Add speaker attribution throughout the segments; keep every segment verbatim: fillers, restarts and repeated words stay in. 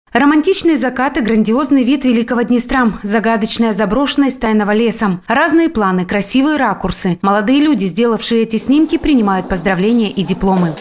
Speaker 1: Романтичные закаты, грандиозный вид Великого Днестра, загадочная заброшенность тайного леса. Разные планы, красивые ракурсы. Молодые люди, сделавшие эти снимки, принимают поздравления и дипломы.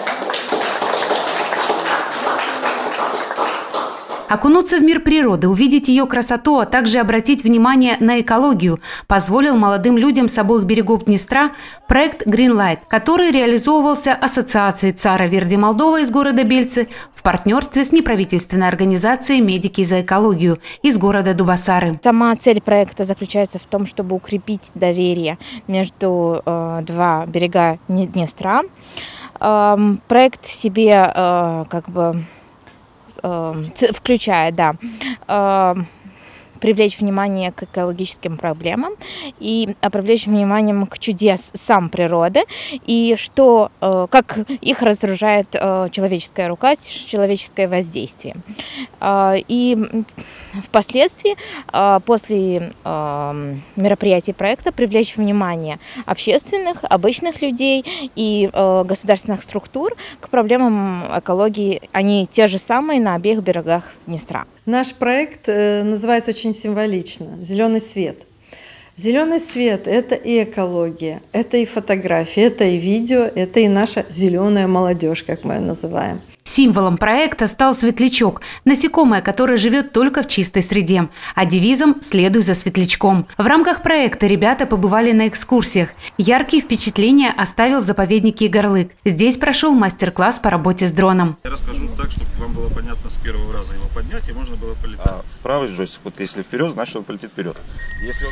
Speaker 1: Окунуться в мир природы, увидеть ее красоту, а также обратить внимание на экологию позволил молодым людям с обоих берегов Днестра проект Greenlight, который реализовывался Ассоциацией Цара Верди Молдова из города Бельцы в партнерстве с неправительственной организацией «Медики за экологию» из города Дубасары.
Speaker 2: Сама цель проекта заключается в том, чтобы укрепить доверие между э, два берега Днестра. Э, проект себе э, как бы включая, да, привлечь внимание к экологическим проблемам и привлечь внимание к чудес сам природы и что, как их разоружает человеческая рука, человеческое воздействие. И впоследствии, после мероприятий проекта, привлечь внимание общественных, обычных людей и государственных структур к проблемам экологии. Они те же самые на обеих берегах Днестра.
Speaker 3: Наш проект называется очень символично «Зеленый свет». Зеленый свет – это и экология, это и фотографии, это и видео, это и наша зеленая молодежь, как мы ее называем.
Speaker 1: Символом проекта стал светлячок – насекомое, которое живет только в чистой среде, а девизом «Следуй за светлячком». В рамках проекта ребята побывали на экскурсиях. Яркие впечатления оставил заповедник Егорлык. Здесь прошел мастер-класс по работе с дроном.
Speaker 4: Я расскажу так, чтобы вам было понятно с первого раза его поднять, и можно было полетать. А правый джойстик, вот если вперед, значит он полетит вперед. Если он...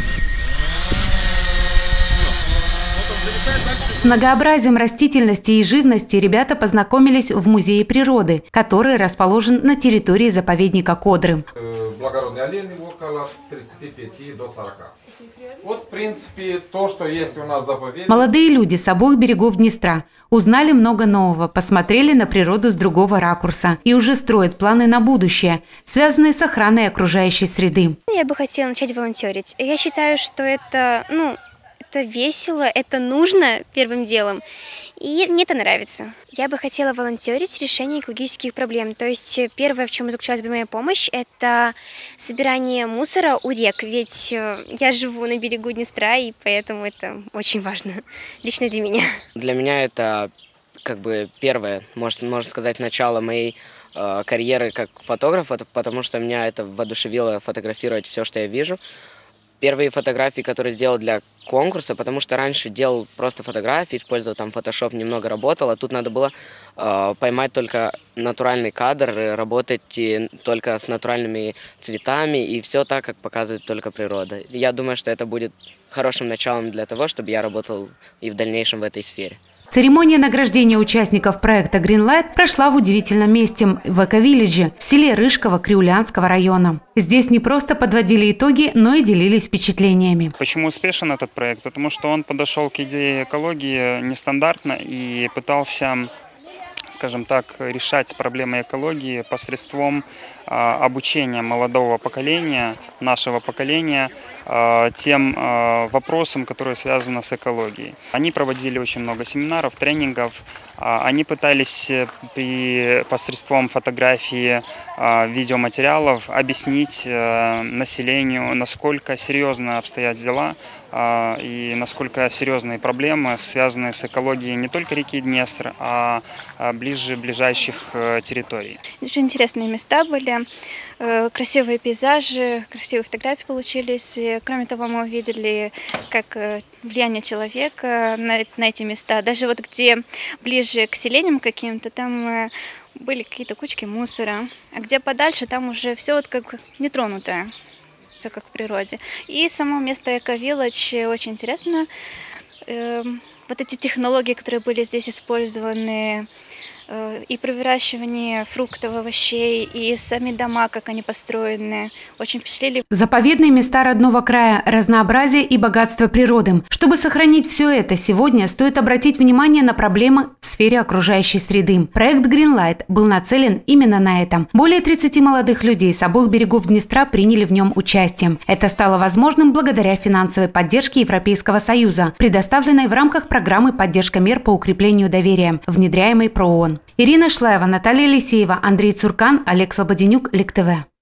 Speaker 1: С многообразием растительности и живности ребята познакомились в Музее природы, который расположен на территории заповедника Кодры.
Speaker 5: Благородные олени около тридцати пяти до сорока. Вот, в принципе, то, что есть у нас в заповеднике.
Speaker 1: Молодые люди с обоих берегов Днестра узнали много нового, посмотрели на природу с другого ракурса и уже строят планы на будущее, связанные с охраной окружающей среды.
Speaker 6: Я бы хотела начать волонтерить. Я считаю, что это, ну, это весело, это нужно первым делом, и мне это нравится. Я бы хотела волонтерить в решении экологических проблем. То есть первое, в чем заключалась бы моя помощь, это собирание мусора у рек, ведь я живу на берегу Днестра, и поэтому это очень важно лично для меня.
Speaker 7: Для меня это как бы первое, можно, можно сказать, начало моей э, карьеры как фотографа, потому что меня это воодушевило фотографировать все, что я вижу. Первые фотографии, которые делал для конкурса, потому что раньше делал просто фотографии, использовал там Photoshop, немного работал, а тут надо было э, поймать только натуральный кадр, работать и только с натуральными цветами и все так, как показывает только природа. Я думаю, что это будет хорошим началом для того, чтобы я работал и в дальнейшем в этой сфере.
Speaker 1: Церемония награждения участников проекта Greenlight прошла в удивительном месте – в Эко-Виллидже, в селе Рыжково Криулянского района. Здесь не просто подводили итоги, но и делились впечатлениями.
Speaker 8: Почему успешен этот проект? Потому что он подошел к идее экологии нестандартно и пытался, скажем так, решать проблемы экологии посредством а, обучения молодого поколения, нашего поколения, а, тем а, вопросам, которые связаны с экологией. Они проводили очень много семинаров, тренингов. А, они пытались при, посредством фотографии, а, видеоматериалов объяснить а, населению, насколько серьезно обстоят дела а, и насколько серьезные проблемы, связанные с экологией не только реки Днестр, а, а ближе ближайших а, территорий.
Speaker 9: Очень интересные места были. Красивые пейзажи, красивые фотографии получились. Кроме того, мы увидели, как влияние человека на, на эти места. Даже вот где ближе к селениям каким-то, там были какие-то кучки мусора. А где подальше, там уже все вот как нетронутое, все как в природе. И само место Эко-Виллидж очень интересно. Вот эти технологии, которые были здесь использованы, и при выращивании фруктов, овощей, и сами дома, как они построены, очень впечатлили.
Speaker 1: Заповедные места родного края, разнообразие и богатство природы. Чтобы сохранить все это, сегодня стоит обратить внимание на проблемы в сфере окружающей среды. Проект Greenlight был нацелен именно на этом. Более тридцати молодых людей с обоих берегов Днестра приняли в нем участие. Это стало возможным благодаря финансовой поддержке Европейского Союза, предоставленной в рамках программы «Поддержка мер по укреплению доверия», внедряемой ПРООН. Ирина Шлаева, Наталья Елисеева, Андрей Цуркан, Олег Слободенюк, Лик ТВ.